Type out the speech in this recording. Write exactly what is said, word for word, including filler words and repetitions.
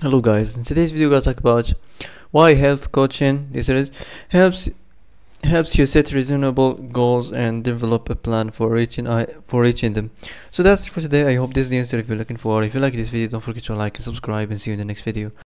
Hello guys, in today's video we're gonna talk about why health coaching this is helps helps you set reasonable goals and develop a plan for reaching I for reaching them. So that's it for today. I hope this is the answer if you're looking for. If you like this video, don't forget to like and subscribe, and see you in the next video.